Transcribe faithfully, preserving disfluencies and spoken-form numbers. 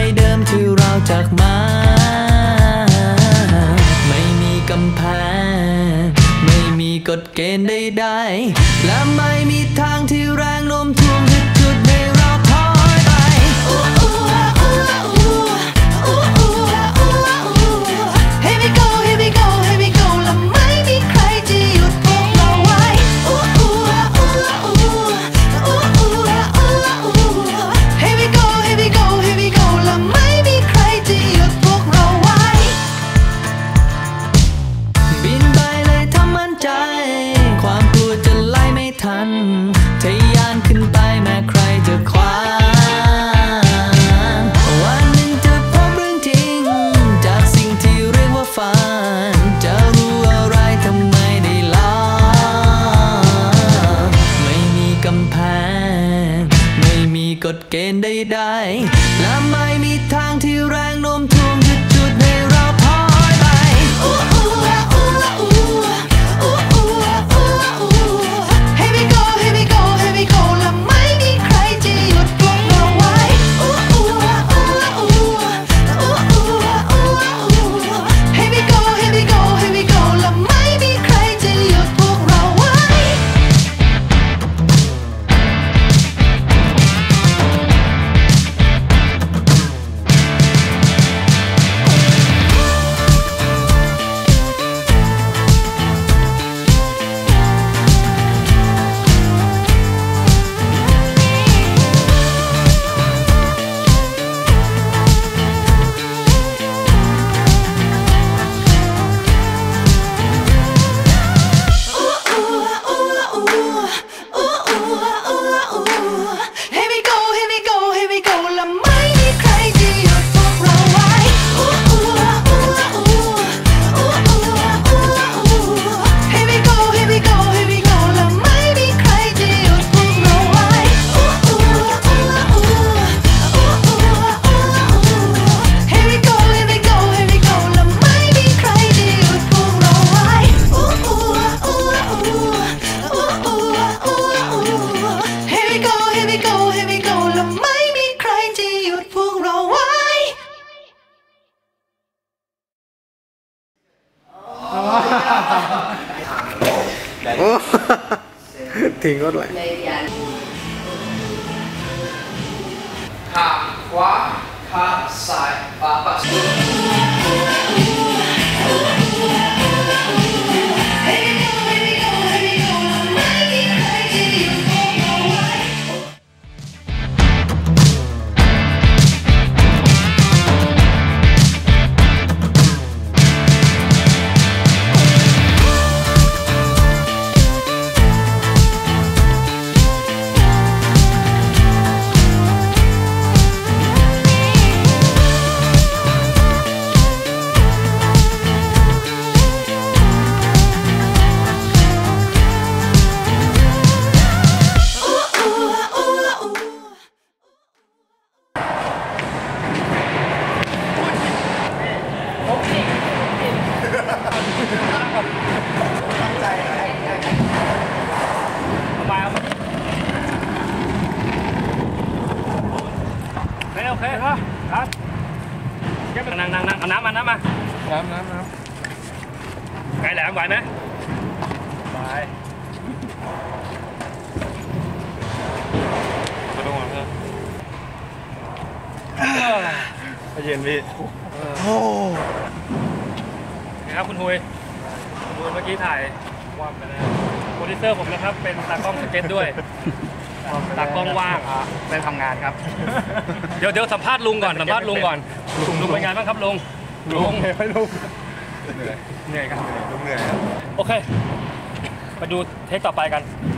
เดิมที่เราจากมาไม่มีกำแพงไม่มีกฎเกณฑ์ใดๆและไม่มีทางที่แรงโน้มถ่วงจะจุดให้เราถอยไป Here we go here we go here we go และไม่มีใครจะหยุดพวกเราไว้ Here we go here we go here we go และไม่มีใครจะหยุดพวกเราไว้บินไปเลยถ้ามั่นใจความกลัวจะไล่ไม่ทันทะยานขึ้นไปแม้ใครจะขวางวันหนึ่งจะพบเรื่องจริงจากสิ่งที่เรียกว่าฝันจะรู้อะไรทำไมได้ลองไม่มีกำแพงไม่มีกฎเกณฑ์ใดๆและไม่มีทางที่แรงโน้มถ่วงจะจุดให้เราถอยไป Here we go here we go here we go และไม่มีใครจะหยุดพวกเราไว้ Here we go here we go here we go และไม่มีใครจะหยุดพวกเราไว้Here we go here we go here we go และไม่มีใครจะหยุดพวกเราไว้ Here we go here we go here we go และไม่มีใครจะหยุดพวกเราไว้ Here we go here we go here we go และไม่มีใครจะหยุดพวกเราไว้ Here we go here we go here we go และไม่มีใครจะหยุดพวกเราไว้ทิ้งรถเลยขาขวาขาซ้ายปาปัสโอเคครับครับนั่งนั่งนั่งเอาน้ำมาน้ำมาน้ำน้ำน้ำไก่แหลมไหวไหมไหวมาดูก่อนเพื่อนเย็นพี่โอ้ครับคุณหุยคุณหุยเมื่อกี้ถ่ายว่างไปแล้วโปรดิวเซอร์ผมนะครับเป็นตากล้องสเก็ตด้วยตากล้องว่างได้ทำงานครับเดี๋ยวเดี๋ยวสัมภาษณ์ลุงก่อนสัมภาษณ์ลุงก่อนลุงเป็นไงบ้างครับลุงลุงไม่ลุงเหนื่อยเหนื่อยครับลุงเหนื่อยโอเคมาดูเทคต่อไปกัน